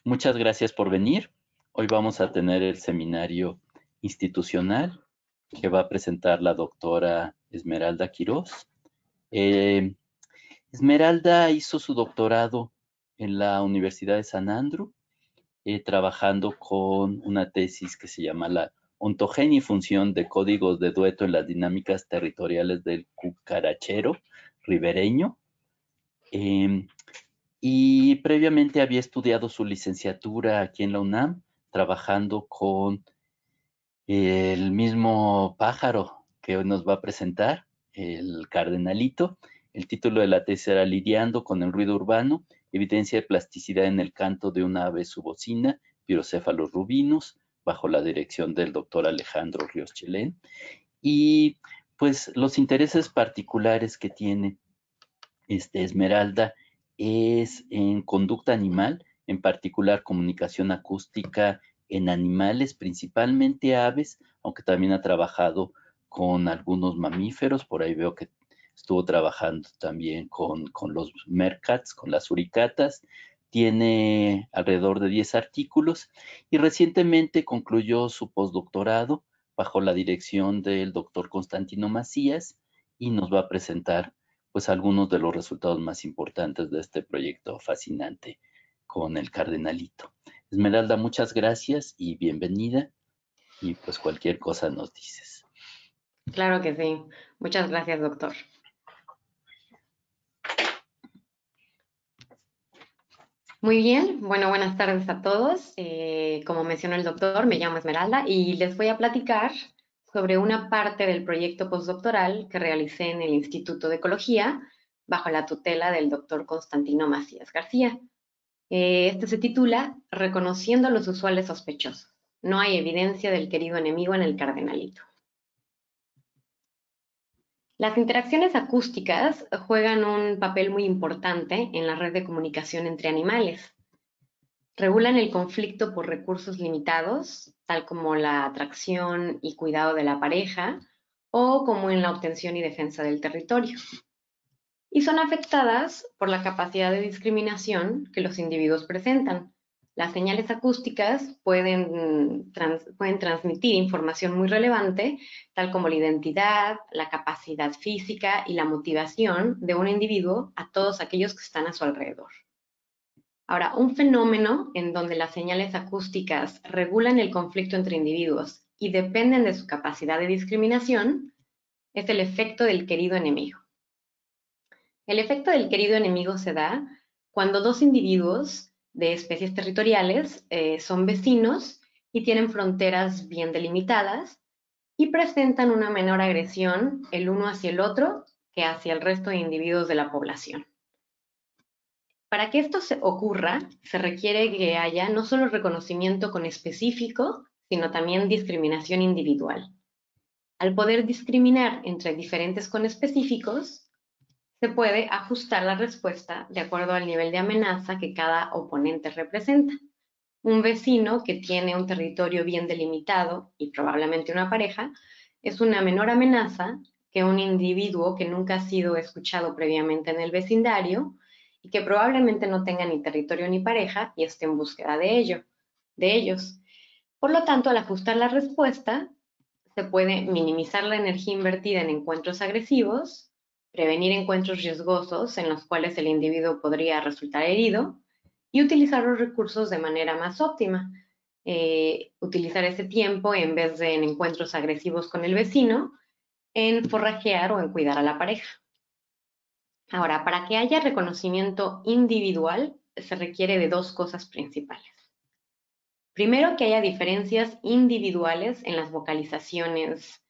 Muchas gracias por venir. Hoy vamos a tener el seminario institucional que va a presentar la doctora Esmeralda Quirós. Esmeralda hizo su doctorado en la Universidad de San Andrew, trabajando con una tesis que se llama la ontogenia y función de códigos de dueto en las dinámicas territoriales del cucarachero ribereño. Y previamente había estudiado su licenciatura aquí en la UNAM, trabajando con el mismo pájaro que hoy nos va a presentar, el cardenalito. El título de la tesis era Lidiando con el ruido urbano, evidencia de plasticidad en el canto de una ave subocina, Pyrocéphalus rubinus, bajo la dirección del doctor Alejandro Ríos Chilén. Y pues los intereses particulares que tiene Esmeralda es en conducta animal, en particular comunicación acústica en animales, principalmente aves, aunque también ha trabajado con algunos mamíferos. Por ahí veo que estuvo trabajando también con los meerkats, con las suricatas. Tiene alrededor de 10 artículos y recientemente concluyó su postdoctorado bajo la dirección del doctor Constantino Macías y nos va a presentar pues algunos de los resultados más importantes de este proyecto fascinante con el cardenalito. Esmeralda, muchas gracias y bienvenida, y pues cualquier cosa nos dices. Claro que sí. Muchas gracias, doctor. Muy bien, bueno, buenas tardes a todos. Como mencionó el doctor, me llamo Esmeralda y les voy a platicar sobre una parte del proyecto postdoctoral que realicé en el Instituto de Ecología bajo la tutela del doctor Constantino Macías García. Este se titula Reconociendo los usuales sospechosos. No hay evidencia del querido enemigo en el cardenalito. Las interacciones acústicas juegan un papel muy importante en la red de comunicación entre animales. Regulan el conflicto por recursos limitados, tal como la atracción y cuidado de la pareja, o como en la obtención y defensa del territorio. Y son afectadas por la capacidad de discriminación que los individuos presentan. Las señales acústicas pueden transmitir información muy relevante, tal como la identidad, la capacidad física y la motivación de un individuo a todos aquellos que están a su alrededor. Ahora, un fenómeno en donde las señales acústicas regulan el conflicto entre individuos y dependen de su capacidad de discriminación es el efecto del querido enemigo. El efecto del querido enemigo se da cuando dos individuos de especies territoriales son vecinos y tienen fronteras bien delimitadas y presentan una menor agresión el uno hacia el otro que hacia el resto de individuos de la población. Para que esto ocurra, se requiere que haya no solo reconocimiento conespecífico, sino también discriminación individual. Al poder discriminar entre diferentes conespecíficos, se puede ajustar la respuesta de acuerdo al nivel de amenaza que cada oponente representa. Un vecino que tiene un territorio bien delimitado y probablemente una pareja es una menor amenaza que un individuo que nunca ha sido escuchado previamente en el vecindario y que probablemente no tenga ni territorio ni pareja y esté en búsqueda de ellos. Por lo tanto, al ajustar la respuesta, se puede minimizar la energía invertida en encuentros agresivos, prevenir encuentros riesgosos en los cuales el individuo podría resultar herido y utilizar los recursos de manera más óptima. Utilizar ese tiempo en vez de en encuentros agresivos con el vecino, en forrajear o en cuidar a la pareja. Ahora, para que haya reconocimiento individual, se requiere de dos cosas principales. Primero, que haya diferencias individuales en las vocalizaciones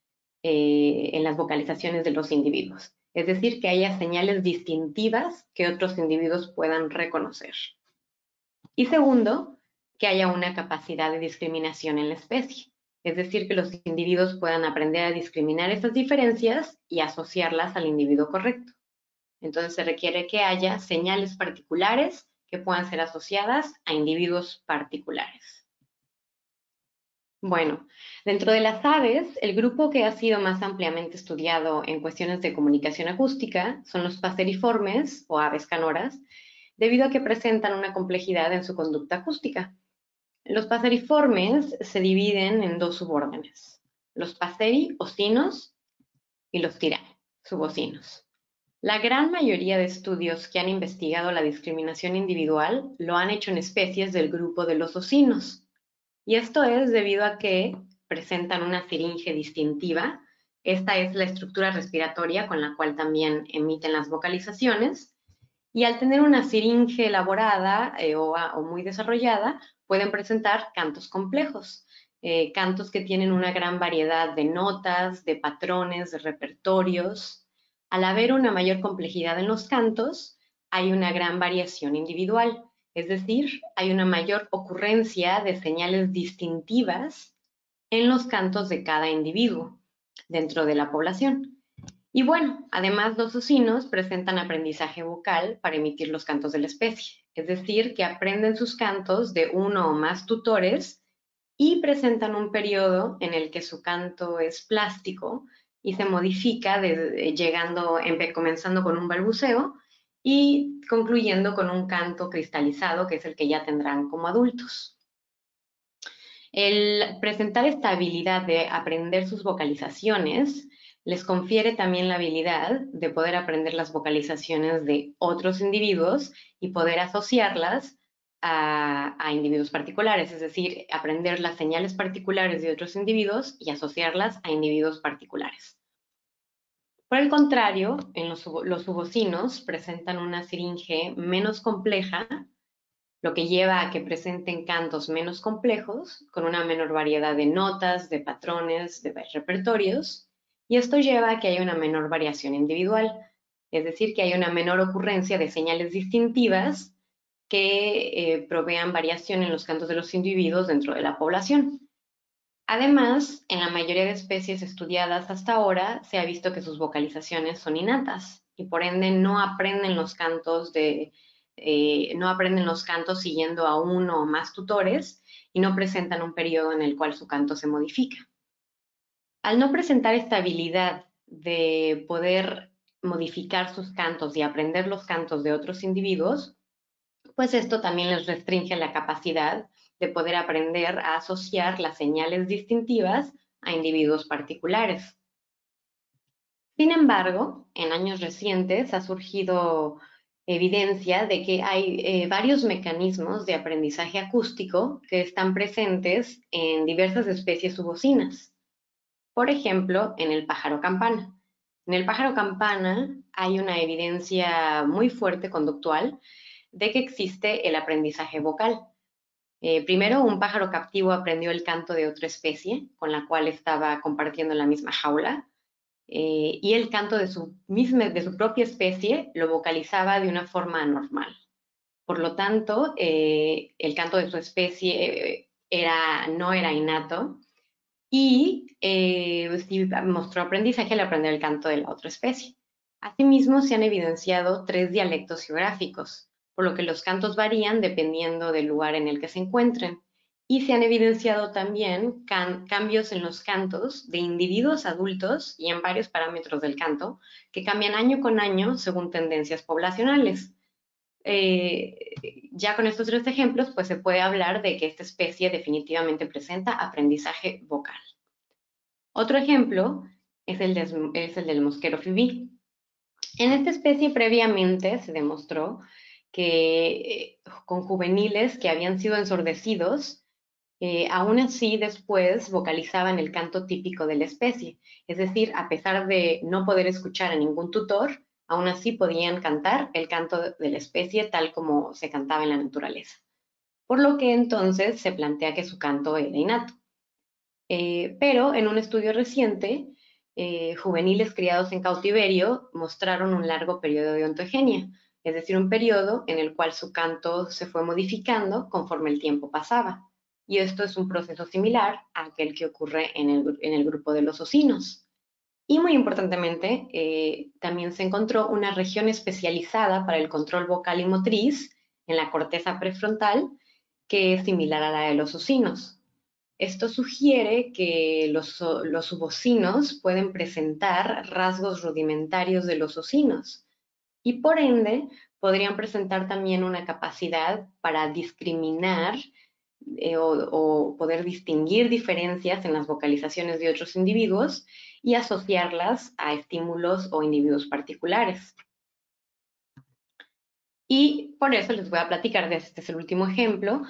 de los individuos. Es decir, que haya señales distintivas que otros individuos puedan reconocer. Y segundo, que haya una capacidad de discriminación en la especie. Es decir, que los individuos puedan aprender a discriminar estas diferencias y asociarlas al individuo correcto. Entonces se requiere que haya señales particulares que puedan ser asociadas a individuos particulares. Bueno, dentro de las aves, el grupo que ha sido más ampliamente estudiado en cuestiones de comunicación acústica son los paseriformes o aves canoras, debido a que presentan una complejidad en su conducta acústica. Los paseriformes se dividen en dos subórdenes, los paseri o sinos y los tirani, subocinos. La gran mayoría de estudios que han investigado la discriminación individual lo han hecho en especies del grupo de los ocinos, y esto es debido a que presentan una siringe distintiva. Esta es la estructura respiratoria con la cual también emiten las vocalizaciones, y al tener una siringe elaborada o muy desarrollada, pueden presentar cantos complejos, cantos que tienen una gran variedad de notas, de patrones, de repertorios. Al haber una mayor complejidad en los cantos, hay una gran variación individual, es decir, hay una mayor ocurrencia de señales distintivas en los cantos de cada individuo dentro de la población. Y bueno, además los ocinos presentan aprendizaje vocal para emitir los cantos de la especie, es decir, que aprenden sus cantos de uno o más tutores y presentan un periodo en el que su canto es plástico y se modifica comenzando con un balbuceo y concluyendo con un canto cristalizado, que es el que ya tendrán como adultos. El presentar esta habilidad de aprender sus vocalizaciones les confiere también la habilidad de poder aprender las vocalizaciones de otros individuos y poder asociarlas a individuos particulares, es decir, aprender las señales particulares de otros individuos y asociarlas a individuos particulares. Por el contrario, los subocinos presentan una siringe menos compleja, lo que lleva a que presenten cantos menos complejos, con una menor variedad de notas, de patrones, de repertorios, y esto lleva a que haya una menor variación individual, es decir, que haya una menor ocurrencia de señales distintivas que provean variación en los cantos de los individuos dentro de la población. Además, en la mayoría de especies estudiadas hasta ahora, se ha visto que sus vocalizaciones son innatas y por ende no aprenden los cantos siguiendo a uno o más tutores y no presentan un periodo en el cual su canto se modifica. Al no presentar esta habilidad de poder modificar sus cantos y aprender los cantos de otros individuos, pues esto también les restringe la capacidad de poder aprender a asociar las señales distintivas a individuos particulares. Sin embargo, en años recientes ha surgido evidencia de que hay varios mecanismos de aprendizaje acústico que están presentes en diversas especies subocinas. Por ejemplo, en el pájaro campana. En el pájaro campana hay una evidencia muy fuerte conductual de que existe el aprendizaje vocal. Primero, un pájaro captivo aprendió el canto de otra especie con la cual estaba compartiendo la misma jaula, y el canto de su propia especie lo vocalizaba de una forma anormal. Por lo tanto, el canto de su especie no era innato y sí mostró aprendizaje al aprender el canto de la otra especie. Asimismo, se han evidenciado 3 dialectos geográficos, por lo que los cantos varían dependiendo del lugar en el que se encuentren. Y se han evidenciado también cambios en los cantos de individuos adultos y en varios parámetros del canto que cambian año con año según tendencias poblacionales. Ya con estos 3 ejemplos, pues se puede hablar de que esta especie definitivamente presenta aprendizaje vocal. Otro ejemplo es el del mosquero phoebe. En esta especie previamente se demostró que con juveniles que habían sido ensordecidos, aún así después vocalizaban el canto típico de la especie. Es decir, a pesar de no poder escuchar a ningún tutor, aún así podían cantar el canto de la especie tal como se cantaba en la naturaleza. Por lo que entonces se plantea que su canto era innato. Pero en un estudio reciente, juveniles criados en cautiverio mostraron un largo periodo de ontogenia, es decir, un periodo en el cual su canto se fue modificando conforme el tiempo pasaba. Y esto es un proceso similar a aquel que ocurre en el grupo de los ocinos. Y muy importantemente, también se encontró una región especializada para el control vocal y motriz en la corteza prefrontal, que es similar a la de los ocinos. Esto sugiere que los subocinos pueden presentar rasgos rudimentarios de los ocinos, y por ende podrían presentar también una capacidad para discriminar o poder distinguir diferencias en las vocalizaciones de otros individuos y asociarlas a estímulos o individuos particulares. Y por eso les voy a platicar, este es el último ejemplo,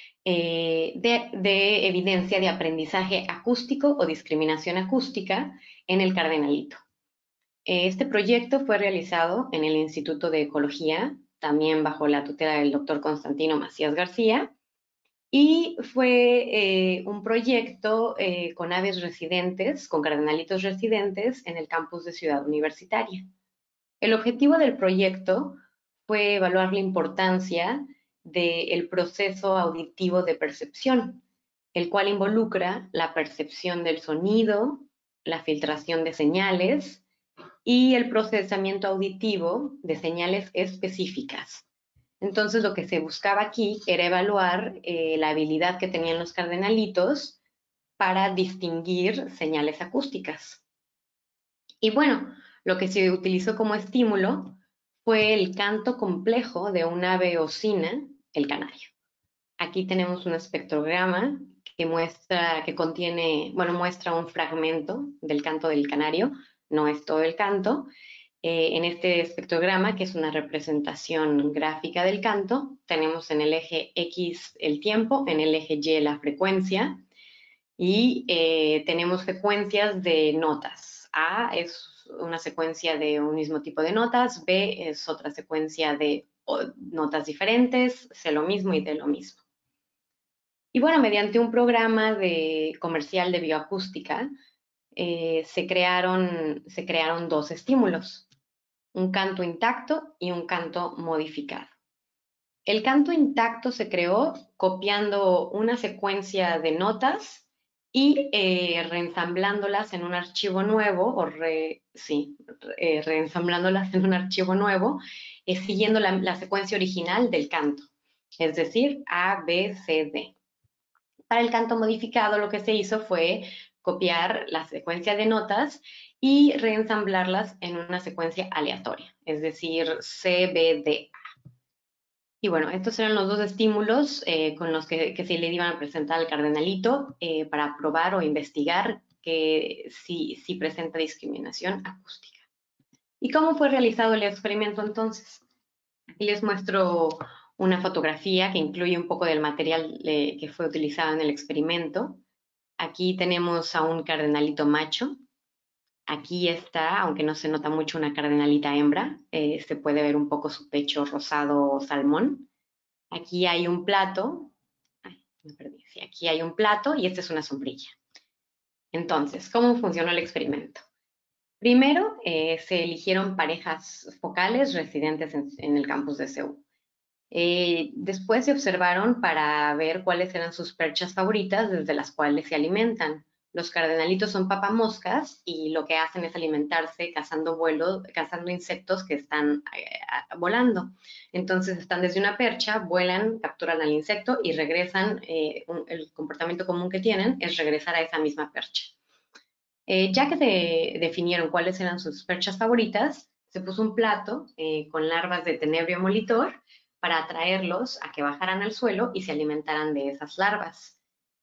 de evidencia de aprendizaje acústico o discriminación acústica en el cardenalito. Este proyecto fue realizado en el Instituto de Ecología, también bajo la tutela del doctor Constantino Macías García, y fue un proyecto con aves residentes, con cardenalitos residentes en el campus de Ciudad Universitaria. El objetivo del proyecto fue evaluar la importancia del proceso auditivo de percepción, el cual involucra la percepción del sonido, la filtración de señales y el procesamiento auditivo de señales específicas. Entonces, lo que se buscaba aquí era evaluar la habilidad que tenían los cardenalitos para distinguir señales acústicas. Y bueno, lo que se utilizó como estímulo fue el canto complejo de un ave ocina, el canario. Aquí tenemos un espectrograma que muestra un fragmento del canto del canario, no es todo el canto. En este espectrograma, que es una representación gráfica del canto, tenemos en el eje X el tiempo, en el eje Y la frecuencia, y tenemos secuencias de notas. A es una secuencia de un mismo tipo de notas, B es otra secuencia de notas diferentes, C lo mismo y D lo mismo. Y bueno, mediante un programa comercial de bioacústica, se crearon dos estímulos, un canto intacto y un canto modificado. El canto intacto se creó copiando una secuencia de notas y reensamblándolas en un archivo nuevo, reensamblándolas en un archivo nuevo, siguiendo la secuencia original del canto, es decir, A, B, C, D. Para el canto modificado lo que se hizo fue copiar la secuencia de notas y reensamblarlas en una secuencia aleatoria, es decir, C, B, D. Y bueno, estos eran los dos estímulos con los que se le iban a presentar al cardenalito para probar o investigar que si presenta discriminación acústica. ¿Y cómo fue realizado el experimento entonces? Aquí les muestro una fotografía que incluye un poco del material que fue utilizado en el experimento. Aquí tenemos a un cardenalito macho. Aquí está, aunque no se nota mucho, una cardenalita hembra. Se puede ver un poco su pecho rosado salmón. Aquí hay un plato. Ay, me perdí. Sí, aquí hay un plato y esta es una sombrilla. Entonces, ¿cómo funcionó el experimento? Primero, se eligieron parejas focales residentes en el campus de CEU. Después se observaron para ver cuáles eran sus perchas favoritas desde las cuales se alimentan. Los cardenalitos son papamoscas y lo que hacen es alimentarse cazando insectos que están volando. Entonces están desde una percha, vuelan, capturan al insecto y regresan. El comportamiento común que tienen es regresar a esa misma percha. Ya que se definieron cuáles eran sus perchas favoritas, se puso un plato con larvas de tenebrio molitor para atraerlos a que bajaran al suelo y se alimentaran de esas larvas.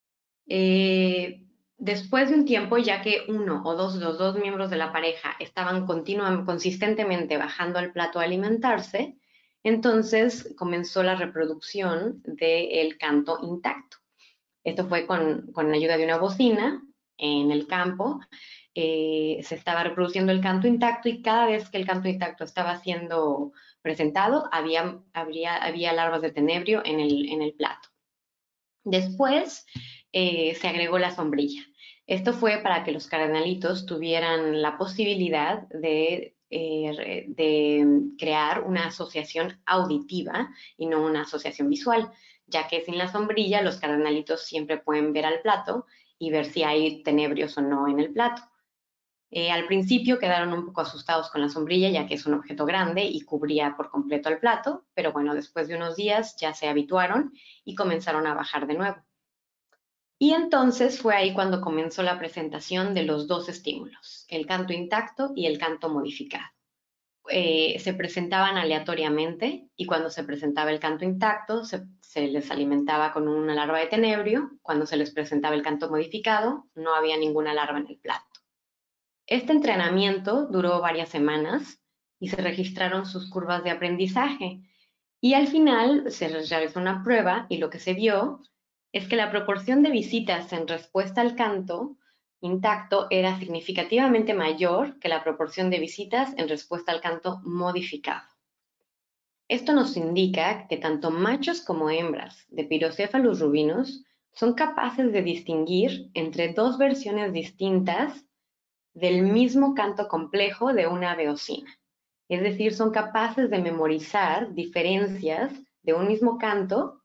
Después de un tiempo, ya que uno o los dos miembros de la pareja estaban consistentemente bajando al plato a alimentarse, entonces comenzó la reproducción del canto intacto. Esto fue con la ayuda de una bocina en el campo. Se estaba reproduciendo el canto intacto y cada vez que el canto intacto estaba siendo presentado, había larvas de tenebrio en el plato. Después se agregó la sombrilla. Esto fue para que los cardenalitos tuvieran la posibilidad de crear una asociación auditiva y no una asociación visual, ya que sin la sombrilla los cardenalitos siempre pueden ver al plato y ver si hay tenebrios o no en el plato. Al principio quedaron un poco asustados con la sombrilla, ya que es un objeto grande y cubría por completo el plato, pero bueno, después de unos días ya se habituaron y comenzaron a bajar de nuevo. Y entonces fue ahí cuando comenzó la presentación de los dos estímulos, el canto intacto y el canto modificado. se presentaban aleatoriamente y cuando se presentaba el canto intacto se les alimentaba con una larva de tenebrio. Cuando se les presentaba el canto modificado, no había ninguna larva en el plato. Este entrenamiento duró varias semanas y se registraron sus curvas de aprendizaje. Y al final se realizó una prueba y lo que se vio es que la proporción de visitas en respuesta al canto intacto era significativamente mayor que la proporción de visitas en respuesta al canto modificado. Esto nos indica que tanto machos como hembras de Pyrocephalus rubinus son capaces de distinguir entre dos versiones distintas del mismo canto complejo de una ave oscina. Es decir, son capaces de memorizar diferencias de un mismo canto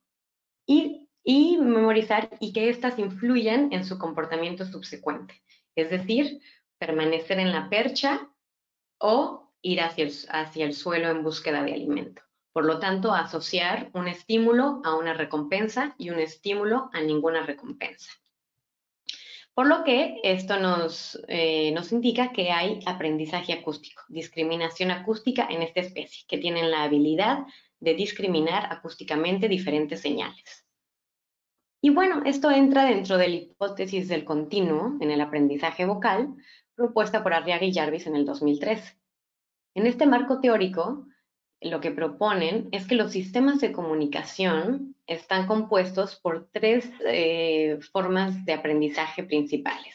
y memorizar y que éstas influyan en su comportamiento subsecuente. Es decir, permanecer en la percha o ir hacia el suelo en búsqueda de alimento. Por lo tanto, asociar un estímulo a una recompensa y un estímulo a ninguna recompensa. Por lo que esto nos indica que hay aprendizaje acústico, discriminación acústica en esta especie, que tienen la habilidad de discriminar acústicamente diferentes señales. Y bueno, esto entra dentro de la hipótesis del continuo en el aprendizaje vocal, propuesta por Arriaga y Jarvis en el 2013. En este marco teórico, lo que proponen es que los sistemas de comunicación están compuestos por tres formas de aprendizaje principales.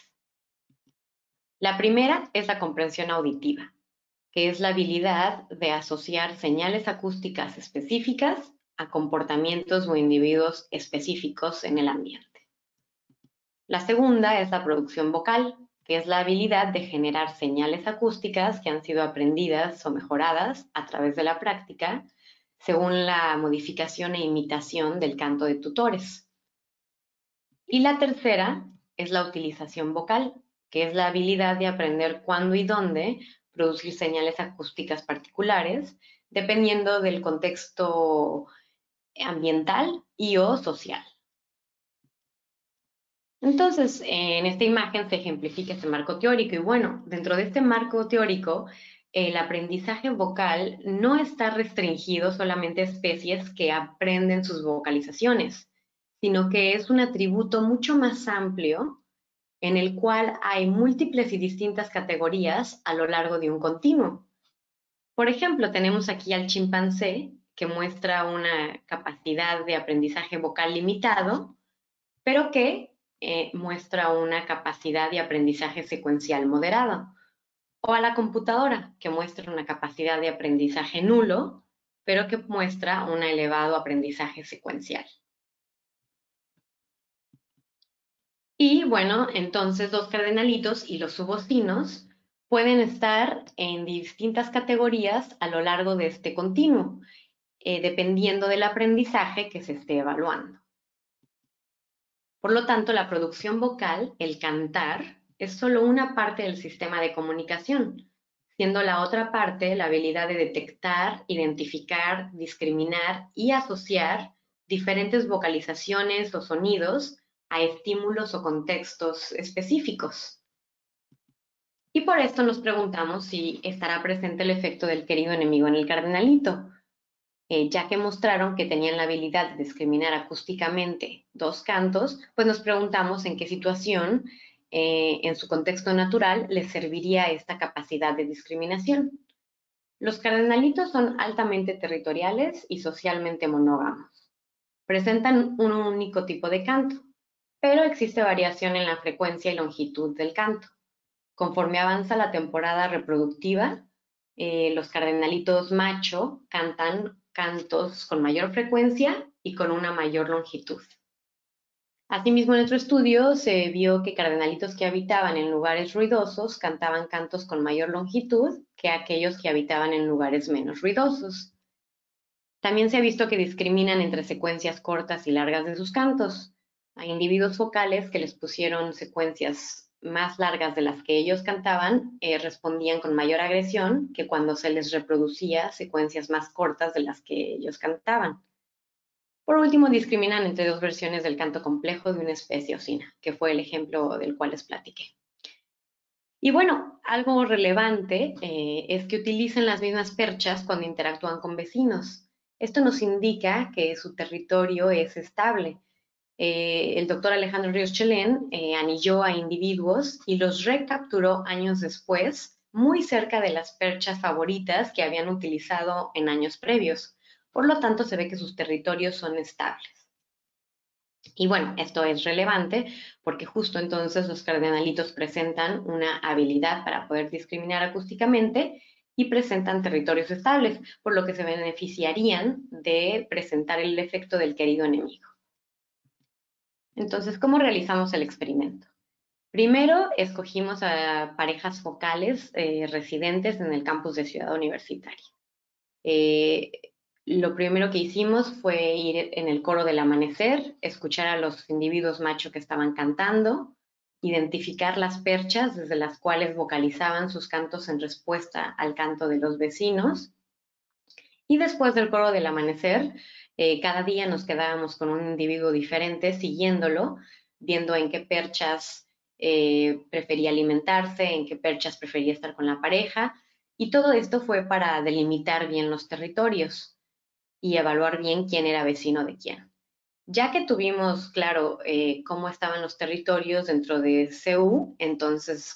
La primera es la comprensión auditiva, que es la habilidad de asociar señales acústicas específicas a comportamientos o individuos específicos en el ambiente. La segunda es la producción vocal, que es la habilidad de generar señales acústicas que han sido aprendidas o mejoradas a través de la práctica, según la modificación e imitación del canto de tutores. Y la tercera es la utilización vocal, que es la habilidad de aprender cuándo y dónde producir señales acústicas particulares, dependiendo del contexto ambiental y o social. Entonces, en esta imagen se ejemplifica este marco teórico y bueno, dentro de este marco teórico, el aprendizaje vocal no está restringido solamente a especies que aprenden sus vocalizaciones, sino que es un atributo mucho más amplio en el cual hay múltiples y distintas categorías a lo largo de un continuo. Por ejemplo, tenemos aquí al chimpancé, que muestra una capacidad de aprendizaje vocal limitado, pero que muestra una capacidad de aprendizaje secuencial moderado. O a la computadora, que muestra una capacidad de aprendizaje nulo, pero que muestra un elevado aprendizaje secuencial. Y bueno, entonces los cardenalitos y los subocinos pueden estar en distintas categorías a lo largo de este continuo, dependiendo del aprendizaje que se esté evaluando. Por lo tanto, la producción vocal, el cantar, es solo una parte del sistema de comunicación, siendo la otra parte la habilidad de detectar, identificar, discriminar y asociar diferentes vocalizaciones o sonidos a estímulos o contextos específicos. Y por esto nos preguntamos si estará presente el efecto del querido enemigo en el cardenalito, ya que mostraron que tenían la habilidad de discriminar acústicamente dos cantos, pues nos preguntamos en qué situación, en su contexto natural, les serviría esta capacidad de discriminación. Los cardenalitos son altamente territoriales y socialmente monógamos. Presentan un único tipo de canto, pero existe variación en la frecuencia y longitud del canto. Conforme avanza la temporada reproductiva, los cardenalitos macho cantan cantos con mayor frecuencia y con una mayor longitud. Asimismo, en nuestro estudio se vio que cardenalitos que habitaban en lugares ruidosos cantaban cantos con mayor longitud que aquellos que habitaban en lugares menos ruidosos. También se ha visto que discriminan entre secuencias cortas y largas de sus cantos. Hay individuos focales que les pusieron secuencias más largas de las que ellos cantaban, respondían con mayor agresión que cuando se les reproducía secuencias más cortas de las que ellos cantaban. Por último, discriminan entre dos versiones del canto complejo de una especie oscina, que fue el ejemplo del cual les platiqué. Y bueno, algo relevante es que utilizan las mismas perchas cuando interactúan con vecinos. Esto nos indica que su territorio es estable. El doctor Alejandro Ríos Chelén anilló a individuos y los recapturó años después, muy cerca de las perchas favoritas que habían utilizado en años previos. Por lo tanto, se ve que sus territorios son estables. Y bueno, esto es relevante porque justo entonces los cardenalitos presentan una habilidad para poder discriminar acústicamente y presentan territorios estables, por lo que se beneficiarían de presentar el efecto del querido enemigo. Entonces, ¿cómo realizamos el experimento? Primero, escogimos a parejas focales residentes en el campus de Ciudad Universitaria. Eh, lo primero que hicimos fue ir en el coro del amanecer, escuchar a los individuos macho que estaban cantando, identificar las perchas desde las cuales vocalizaban sus cantos en respuesta al canto de los vecinos. Y después del coro del amanecer, cada día nos quedábamos con un individuo diferente, siguiéndolo, viendo en qué perchas prefería alimentarse, en qué perchas prefería estar con la pareja. Y todo esto fue para delimitar bien los territorios y evaluar bien quién era vecino de quién. Ya que tuvimos claro cómo estaban los territorios dentro de CU, entonces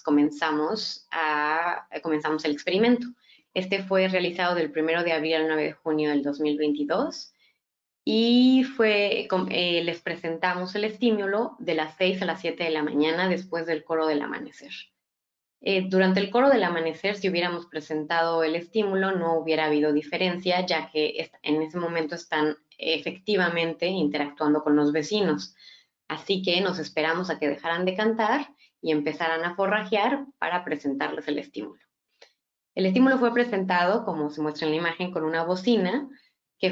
comenzamos el experimento. Este fue realizado del 1 de abril al 9 de junio del 2022 y les presentamos el estímulo de las 6 a las 7 de la mañana después del coro del amanecer. Durante el coro del amanecer, si hubiéramos presentado el estímulo, no hubiera habido diferencia, ya que en ese momento están efectivamente interactuando con los vecinos. Así que nos esperamos a que dejaran de cantar y empezaran a forrajear para presentarles el estímulo. El estímulo fue presentado, como se muestra en la imagen, con una bocina que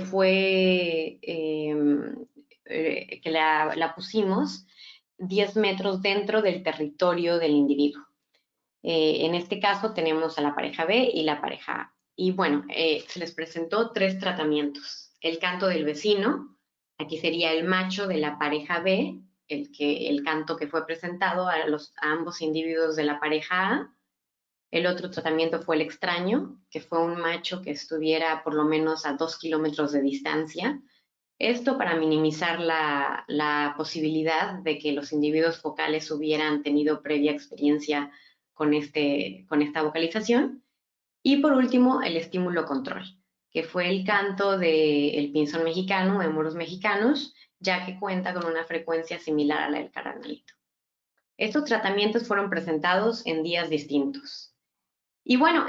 la pusimos 10 metros dentro del territorio del individuo. En este caso tenemos a la pareja B y la pareja A. Y bueno, se les presentó 3 tratamientos. El canto del vecino, aquí sería el macho de la pareja B, el canto que fue presentado a ambos individuos de la pareja A. El otro tratamiento fue el extraño, que fue un macho que estuviera por lo menos a 2 kilómetros de distancia. Esto para minimizar la posibilidad de que los individuos focales hubieran tenido previa experiencia con esta vocalización. Y por último, el estímulo control, que fue el canto del pinzón mexicano, Hemoros mexicanos, ya que cuenta con una frecuencia similar a la del cardenalito. Estos tratamientos fueron presentados en días distintos. Y bueno,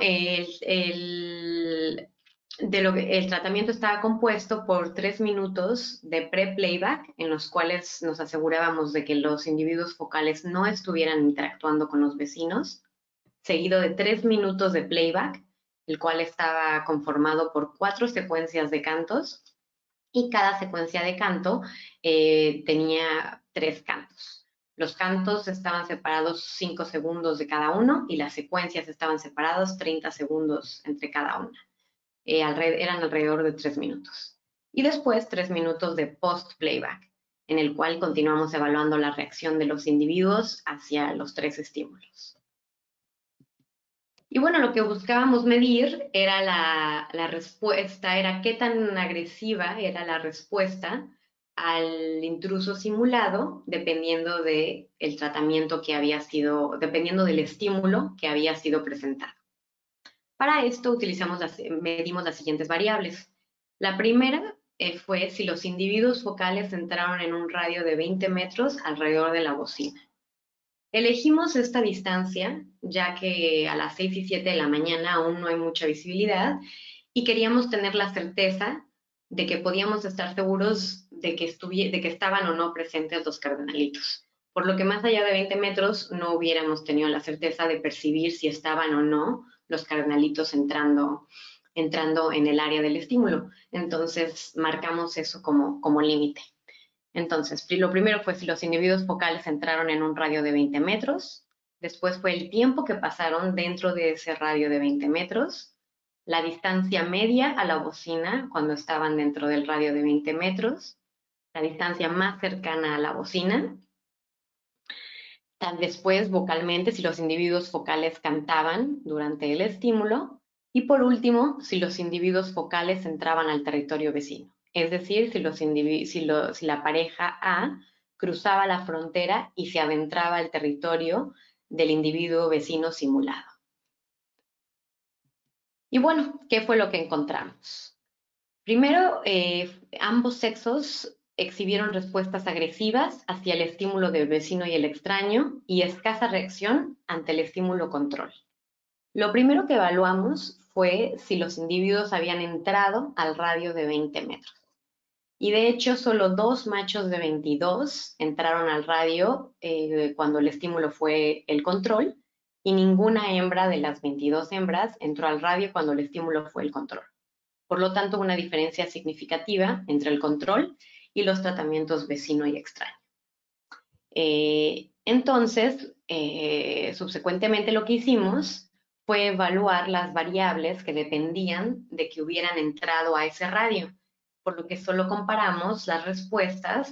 el tratamiento estaba compuesto por 3 minutos de pre-playback, en los cuales nos asegurábamos de que los individuos focales no estuvieran interactuando con los vecinos, seguido de 3 minutos de playback, el cual estaba conformado por 4 secuencias de cantos, y cada secuencia de canto tenía 3 cantos. Los cantos estaban separados 5 segundos de cada uno y las secuencias estaban separadas 30 segundos entre cada una. Eran alrededor de 3 minutos. Y después 3 minutos de post-playback, en el cual continuamos evaluando la reacción de los individuos hacia los 3 estímulos. Y bueno, lo que buscábamos medir era la respuesta, era qué tan agresiva era la respuesta al intruso simulado, dependiendo del tratamiento que había sido, dependiendo del estímulo que había sido presentado. Para esto medimos las siguientes variables. La primera fue si los individuos focales entraron en un radio de 20 metros alrededor de la bocina. Elegimos esta distancia ya que a las 6 y 7 de la mañana aún no hay mucha visibilidad y queríamos tener la certeza de que podíamos estar seguros de que estaban o no presentes los cardenalitos. Por lo que más allá de 20 metros no hubiéramos tenido la certeza de percibir si estaban o no los cardenalitos entrando en el área del estímulo. Entonces marcamos eso como límite. Entonces, lo primero fue si los individuos focales entraron en un radio de 20 metros, después fue el tiempo que pasaron dentro de ese radio de 20 metros, la distancia media a la bocina cuando estaban dentro del radio de 20 metros, la distancia más cercana a la bocina, Después, vocalmente, si los individuos focales cantaban durante el estímulo. Y por último, si los individuos focales entraban al territorio vecino. Es decir, si la pareja A cruzaba la frontera y se adentraba al territorio del individuo vecino simulado. Y bueno, ¿qué fue lo que encontramos? Primero, ambos sexos exhibieron respuestas agresivas hacia el estímulo del vecino y el extraño y escasa reacción ante el estímulo control. Lo primero que evaluamos fue si los individuos habían entrado al radio de 20 metros. Y de hecho, solo 2 machos de 22 entraron al radio cuando el estímulo fue el control y ninguna hembra de las 22 hembras entró al radio cuando el estímulo fue el control. Por lo tanto, una diferencia significativa entre el control y los tratamientos vecino y extraño. Entonces, subsecuentemente lo que hicimos fue evaluar las variables que dependían de que hubieran entrado a ese radio, por lo que solo comparamos las respuestas,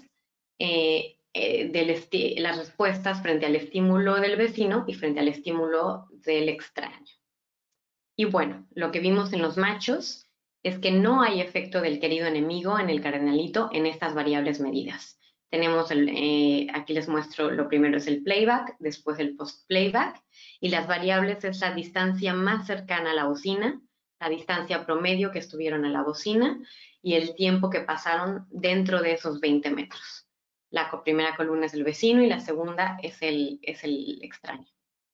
las respuestas frente al estímulo del vecino y frente al estímulo del extraño. Y bueno, lo que vimos en los machos es que no hay efecto del querido enemigo en el cardenalito en estas variables medidas. Tenemos, aquí les muestro, lo primero es el playback, después el post-playback, y las variables es la distancia más cercana a la bocina, la distancia promedio que estuvieron a la bocina y el tiempo que pasaron dentro de esos 20 metros. La primera columna es el vecino y la segunda es el extraño.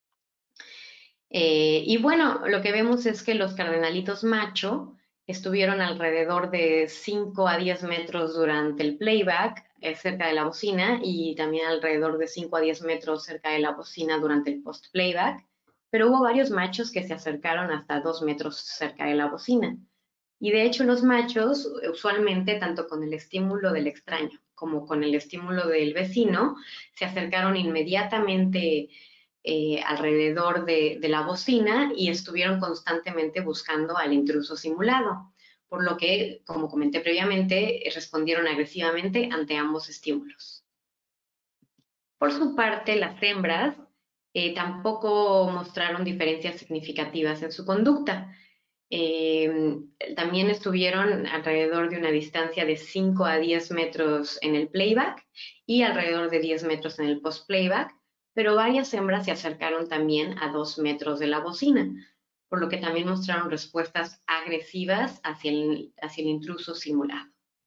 Y bueno, lo que vemos es que los cardenalitos macho estuvieron alrededor de 5 a 10 metros durante el playback, cerca de la bocina, y también alrededor de 5 a 10 metros cerca de la bocina durante el post-playback, pero hubo varios machos que se acercaron hasta 2 metros cerca de la bocina. Y de hecho los machos, usualmente, tanto con el estímulo del extraño como con el estímulo del vecino, se acercaron inmediatamente alrededor de la bocina y estuvieron constantemente buscando al intruso simulado, por lo que, como comenté previamente, respondieron agresivamente ante ambos estímulos. Por su parte, las hembras tampoco mostraron diferencias significativas en su conducta. También estuvieron alrededor de una distancia de 5 a 10 metros en el playback y alrededor de 10 metros en el post-playback, pero varias hembras se acercaron también a 2 metros de la bocina, por lo que también mostraron respuestas agresivas hacia el intruso simulado.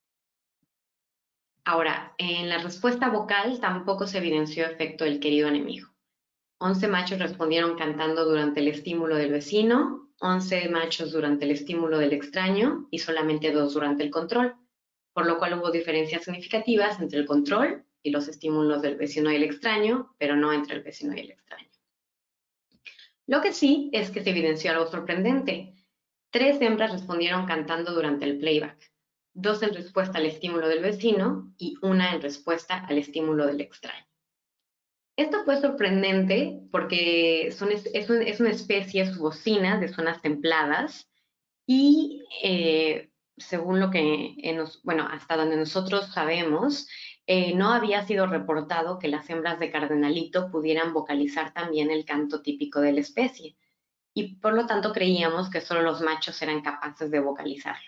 Ahora, en la respuesta vocal tampoco se evidenció efecto del querido enemigo. 11 machos respondieron cantando durante el estímulo del vecino, 11 machos durante el estímulo del extraño y solamente 2 durante el control, por lo cual hubo diferencias significativas entre el control y los estímulos del vecino y el extraño, pero no entre el vecino y el extraño. Lo que sí es que se evidenció algo sorprendente. 3 hembras respondieron cantando durante el playback, 2 en respuesta al estímulo del vecino y 1 en respuesta al estímulo del extraño. Esto fue sorprendente porque es una especie, sus bocinas de zonas templadas y según lo que, hasta donde nosotros sabemos, no había sido reportado que las hembras de cardenalito pudieran vocalizar también el canto típico de la especie y por lo tanto creíamos que solo los machos eran capaces de vocalizarlo.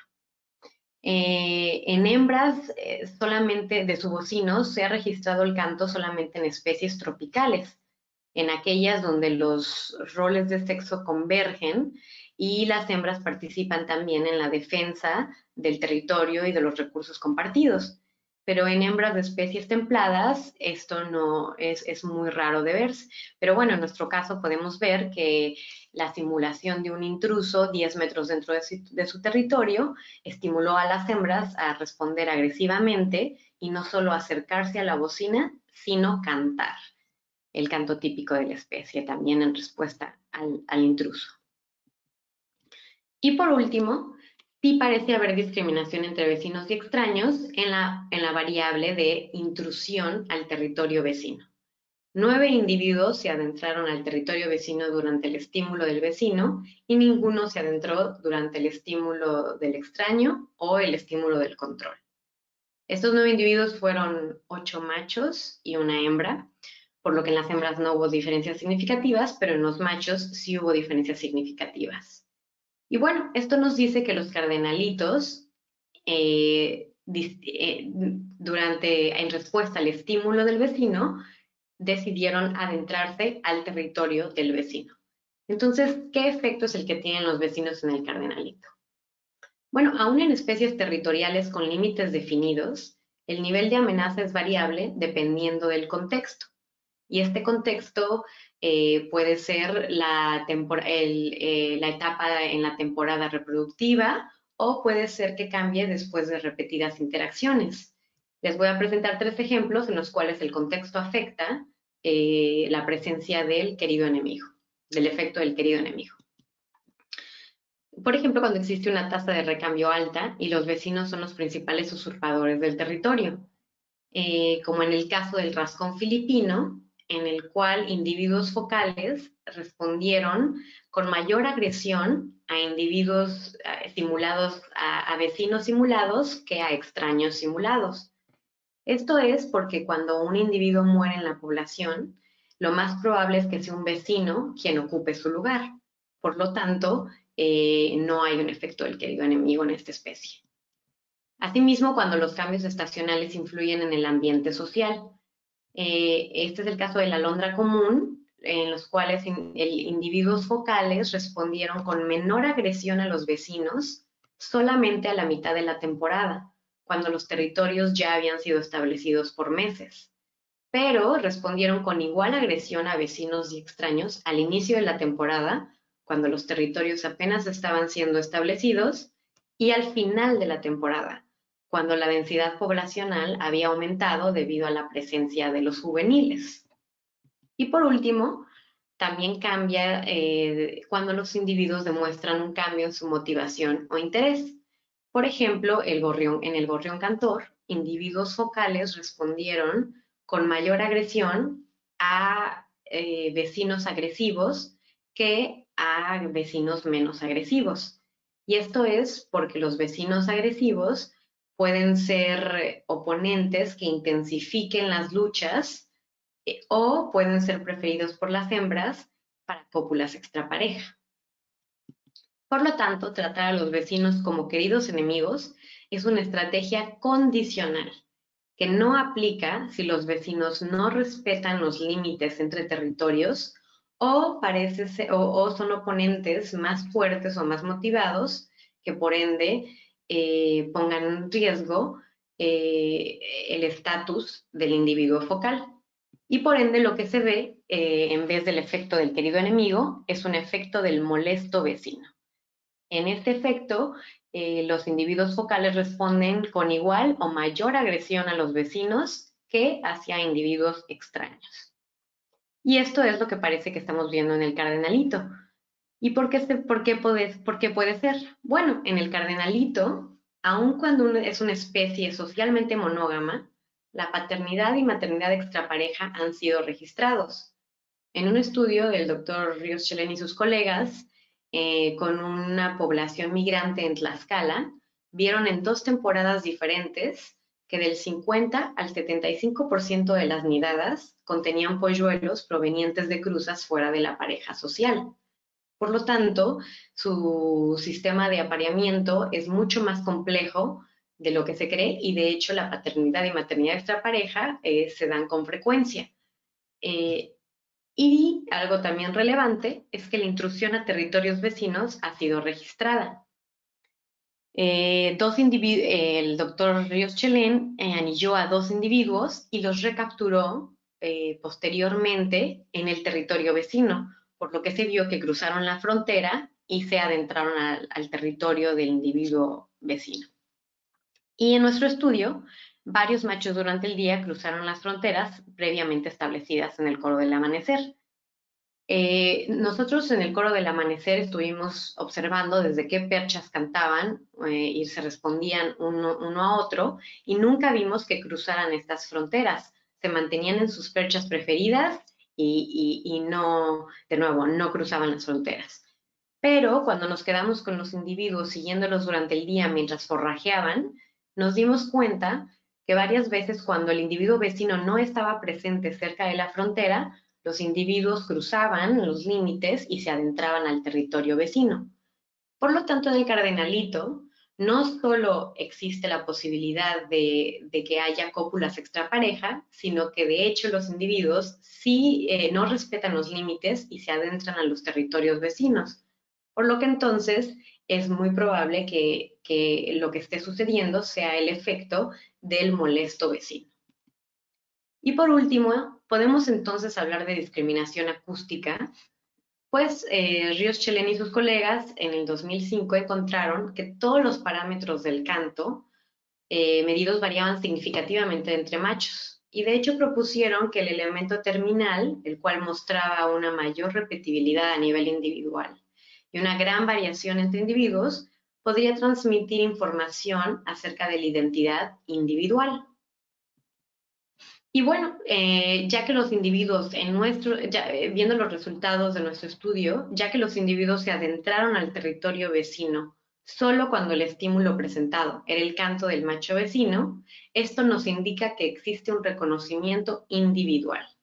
En hembras solamente de subocinos se ha registrado el canto solamente en especies tropicales, en aquellas donde los roles de sexo convergen y las hembras participan también en la defensa del territorio y de los recursos compartidos. Pero en hembras de especies templadas esto no es muy raro de verse. Pero bueno, en nuestro caso podemos ver que la simulación de un intruso 10 metros dentro de su territorio estimuló a las hembras a responder agresivamente y no solo acercarse a la bocina, sino cantar el canto típico de la especie, también en respuesta al intruso. Y por último, sí parece haber discriminación entre vecinos y extraños en la variable de intrusión al territorio vecino. 9 individuos se adentraron al territorio vecino durante el estímulo del vecino y ninguno se adentró durante el estímulo del extraño o el estímulo del control. Estos 9 individuos fueron 8 machos y una hembra, por lo que en las hembras no hubo diferencias significativas, pero en los machos sí hubo diferencias significativas. Y bueno, esto nos dice que los cardenalitos, en respuesta al estímulo del vecino, decidieron adentrarse al territorio del vecino. Entonces, ¿qué efecto es el que tienen los vecinos en el cardenalito? Bueno, aún en especies territoriales con límites definidos, el nivel de amenaza es variable dependiendo del contexto. Y este contexto puede ser la etapa en la temporada reproductiva o puede ser que cambie después de repetidas interacciones. Les voy a presentar 3 ejemplos en los cuales el contexto afecta la presencia del querido enemigo, del efecto del querido enemigo. Por ejemplo, cuando existe una tasa de recambio alta y los vecinos son los principales usurpadores del territorio, como en el caso del rascón filipino, en el cual individuos focales respondieron con mayor agresión a individuos simulados, a vecinos simulados que a extraños simulados. Esto es porque cuando un individuo muere en la población, lo más probable es que sea un vecino quien ocupe su lugar. Por lo tanto, no hay un efecto del querido enemigo en esta especie. Asimismo, cuando los cambios estacionales influyen en el ambiente social. Este es el caso de la alondra común, en los cuales individuos focales respondieron con menor agresión a los vecinos solamente a la mitad de la temporada, cuando los territorios ya habían sido establecidos por meses. Pero respondieron con igual agresión a vecinos y extraños al inicio de la temporada, cuando los territorios apenas estaban siendo establecidos, y al final de la temporada, cuando la densidad poblacional había aumentado debido a la presencia de los juveniles. Y por último, también cambia cuando los individuos demuestran un cambio en su motivación o interés. Por ejemplo, en el gorrión cantor, individuos focales respondieron con mayor agresión a vecinos agresivos que a vecinos menos agresivos. Y esto es porque los vecinos agresivos pueden ser oponentes que intensifiquen las luchas o pueden ser preferidos por las hembras para cópulas extrapareja. Por lo tanto, tratar a los vecinos como queridos enemigos es una estrategia condicional que no aplica si los vecinos no respetan los límites entre territorios o son oponentes más fuertes o más motivados que por ende pongan en riesgo el estatus del individuo focal. Y por ende lo que se ve, en vez del efecto del querido enemigo, es un efecto del molesto vecino. En este efecto, los individuos focales responden con igual o mayor agresión a los vecinos que hacia individuos extraños. Y esto es lo que parece que estamos viendo en el cardenalito. ¿Y por qué puede ser? Bueno, en el cardenalito, aun cuando es una especie socialmente monógama, la paternidad y maternidad extrapareja han sido registrados. En un estudio del doctor Ríos Chelén y sus colegas, con una población migrante en Tlaxcala, vieron en 2 temporadas diferentes que del 50 al 75% de las nidadas contenían polluelos provenientes de cruzas fuera de la pareja social. Por lo tanto, su sistema de apareamiento es mucho más complejo de lo que se cree y de hecho la paternidad y maternidad extrapareja se dan con frecuencia. Y algo también relevante es que la intrusión a territorios vecinos ha sido registrada. El doctor Ríos Chelén anilló a 2 individuos y los recapturó posteriormente en el territorio vecino, por lo que se vio que cruzaron la frontera y se adentraron al territorio del individuo vecino. Y en nuestro estudio, varios machos durante el día cruzaron las fronteras previamente establecidas en el coro del amanecer. Nosotros en el coro del amanecer estuvimos observando desde qué perchas cantaban y se respondían uno a otro y nunca vimos que cruzaran estas fronteras. Se mantenían en sus perchas preferidas y no, de nuevo, no cruzaban las fronteras. Pero cuando nos quedamos con los individuos siguiéndolos durante el día mientras forrajeaban, nos dimos cuenta que varias veces cuando el individuo vecino no estaba presente cerca de la frontera, los individuos cruzaban los límites y se adentraban al territorio vecino. Por lo tanto, en el cardenalito no solo existe la posibilidad de que haya cópulas extrapareja, sino que de hecho los individuos sí no respetan los límites y se adentran a los territorios vecinos. Por lo que entonces es muy probable que lo que esté sucediendo sea el efecto del molesto vecino. Y por último, podemos entonces hablar de discriminación acústica, pues Ríos Chelén y sus colegas en el 2005 encontraron que todos los parámetros del canto medidos variaban significativamente entre machos. Y de hecho propusieron que el elemento terminal, el cual mostraba una mayor repetibilidad a nivel individual y una gran variación entre individuos, podría transmitir información acerca de la identidad individual. Y bueno, ya que los individuos viendo los resultados de nuestro estudio, ya que los individuos se adentraron al territorio vecino solo cuando el estímulo presentado era el canto del macho vecino, esto nos indica que existe un reconocimiento individual.